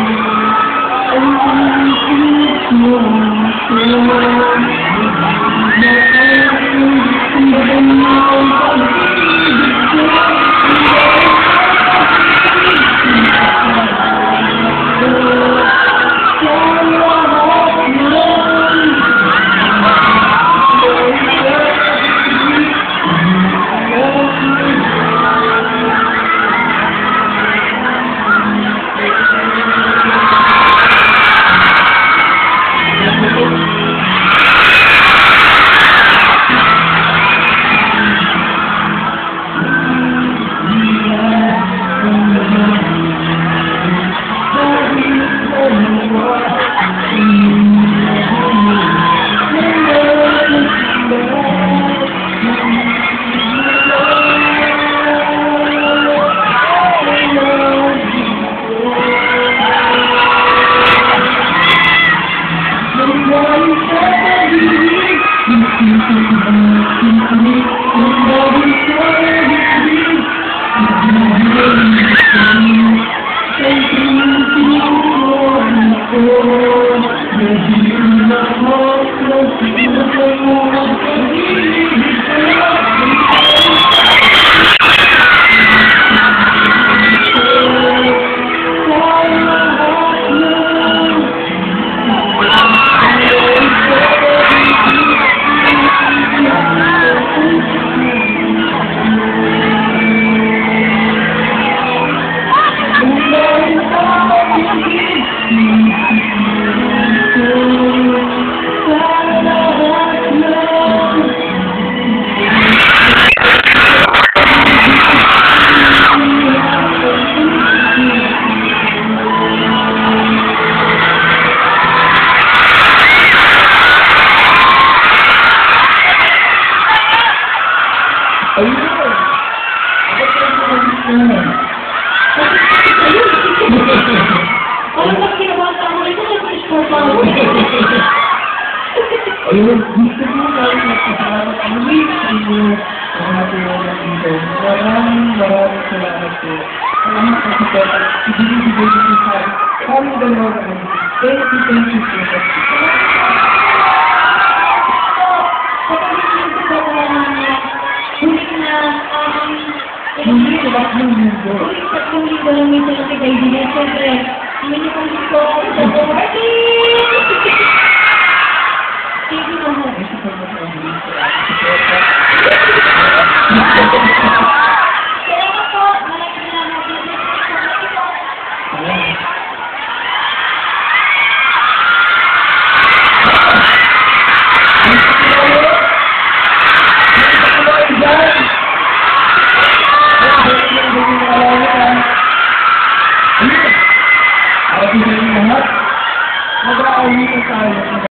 Alam mo, kinabata mo ito sa Christmas pa mo. Ayun, gusto mo tayo magpasalamat ang ulit sa inyo sa mga tulungan dito. Maraming salamat po. Salamat po sa pera. Ibigay niyo sa kami dalawa na thank you so much. Hindi ko ba yung mundo? Kung hindi ko lang minsan kasi kayo din, siyempre, hindi niyo kong gusto sa party! Thank you so much. Thank you so much. Salamat po. Maraming salamat. Happy New Year lahat. Mag-aawit tayo.